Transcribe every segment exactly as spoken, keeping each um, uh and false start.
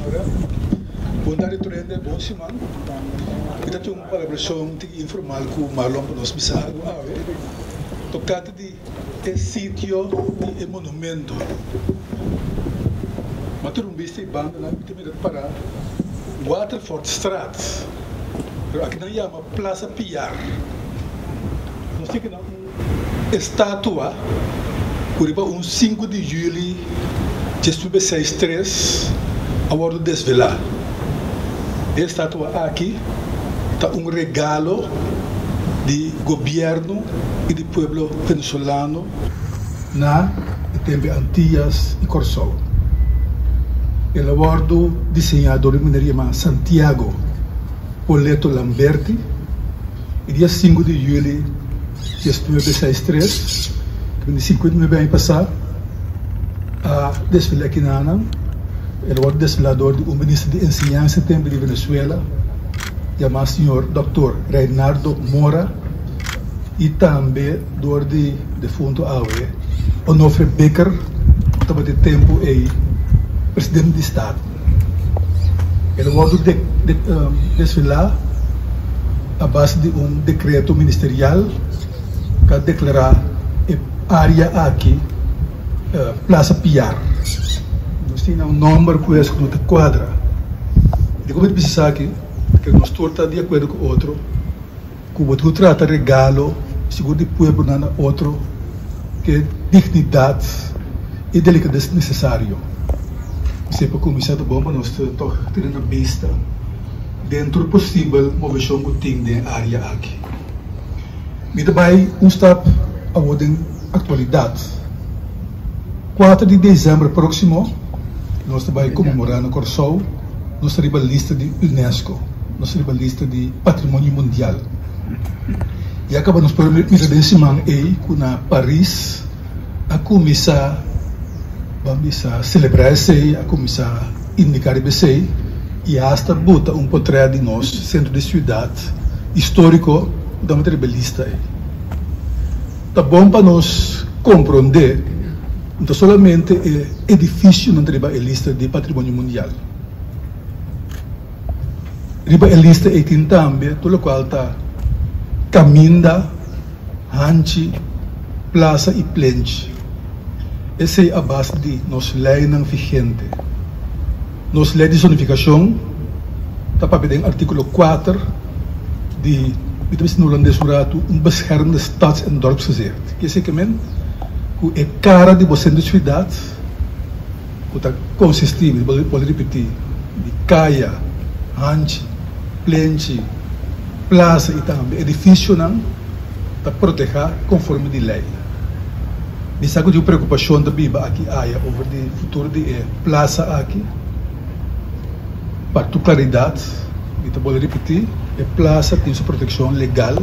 senhora. Bom dia, Torrente, bom semana. Kita tem uma colaboração informal com o Marlon para nós pensar. Tocante de é sítio e monumento. Mas tu não viste a banda lá, tem que parar. Waterford Straat. Aqui não chama Plaza Piar. Nós temos uma estátua, por exemplo, um cinco de julho de sessenta e três, a hora de desvelar. A estátua aqui está um regalo de governo e do povo venezuelano na tempo Antillas e Corsol. El abordo desenhado de mineria Santiago Poleto Lamberti, e dia cinco de julho de mil novecentos e sessenta e três, que cinquenta e nove anos passado, a desfilar aqui na Ana, el abordo desfilador do ministro de Enseñanza tempo de Venezuela, chamado senhor doutor Reinaldo Mora, e também do de defunto Aue, Onofre Becker, que estava de tempo aí, presidente do Estado. Ele voltou de, de um, desfilar a base de um decreto ministerial que declarar a área aqui, uh, Plaza Piar. Nós temos um número que é como quadra. E como eu pensar aqui, que nós estamos de acordo com o outro, que o outro trata regalo, seguro de povo na outro, que dignidade e delicadeza necessário. Sempre começar a bomba, nós estamos tendo a vista dentro do possível movição que tem na área aqui. E também um step a outra atualidade. quatro de dezembro próximo, nós também comemorando o Corsol, nós temos a lista de Unesco, nós temos a lista de Patrimônio Mundial. E acabamos por me semana aí, com na Paris, a começar vamos a celebrar esse, a começar a indicar esse, e hasta botar um portrait de nós, centro de cidade, histórico, da uma lista aí. Tá bom para nós compreender, não somente o edifício não tem a lista de patrimônio mundial. Riba a lista aí tem também, todo o qual está Caminda, Hanchi, Plaza e Plenche. Essa é a base de nossa lei não vigente. Nossa lei de zonificação está para pedir artigo quatro de o holandês um bescherm de stads- en dorpsgezicht. Que é que é cara de você de cidade, que está consistível, pode repetir, de caia, hanche, plenche, plaza e também edifício não está proteger conforme de lei. Me saco de preocupação da Biba aqui aia over o futuro de plaza aqui. Para tu claridade, eu vou repetir, a plaza tem sua proteção legal.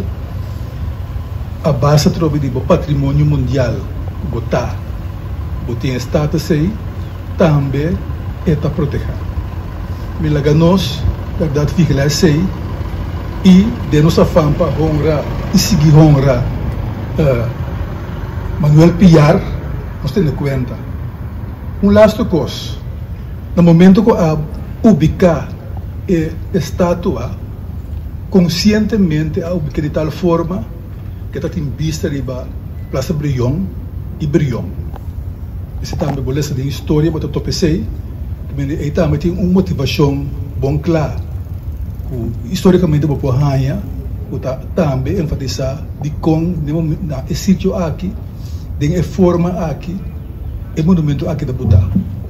A base trova de patrimônio mundial, botar, botar em status aí, também está protegida. Me laga nós, verdade, fica lá aí, e de nossa fama para honrar e seguir honrar. Uh, Manuel Piar, nós temos em conta. Um last coisa, no momento que a ubicar a estátua, conscientemente a ubicar de tal forma que está em vista de Plaza Brion e Brion. Esse também beleza de história, mas eu topecei, e também tem uma motivação bom clara. Historicamente, o povo rainha, também enfatizar de como na sítio aqui, tem a forma aqui, é monumento aqui da Buda.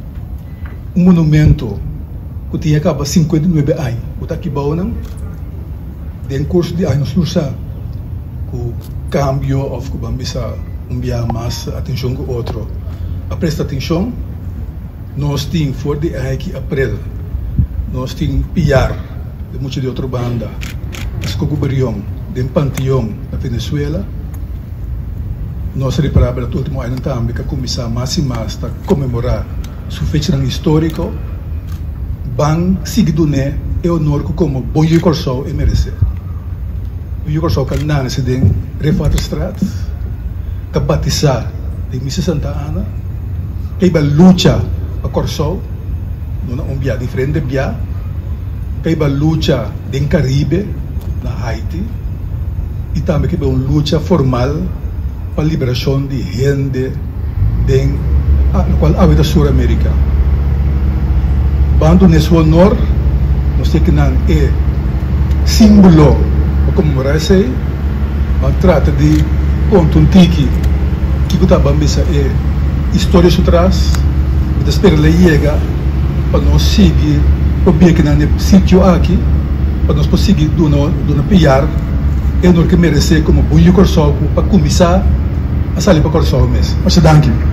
Um monumento que tinha acaba cinquenta e nove anos, o aqui bom tem curso de anos no sa, o cambio ou que vamos a enviar mais atenção que outro. A presta atenção, nós temos for de aqui april, nós temos Piar, de muitas de outra banda, Escoguberion, de Panteão da Venezuela. Nós reparamos no último ano também que começar mais e mais a comemorar sua fecha histórica, bem seguido né, é honor como Boio Corsol e merece. Boio Corsol que não se tem Refata Straat, que batizar de Missa Santa Ana, que é a luta a Corsol, Nuna um bia diferente bia. Que é luta em Caribe, na Haiti. E também que é uma luta formal para a liberação de gente em no qual habita Sul-América. Bando nesse honor, nós temos que é símbolo para comemorar isso aí, mas trata de contar um tique que está bambisa é história por trás, e espera ela chega para nós seguir o bem que no sítio aqui, para nós conseguir donar piar, é nós que merece como bunho corso para começar a sair para corso mesmo. Mas danke.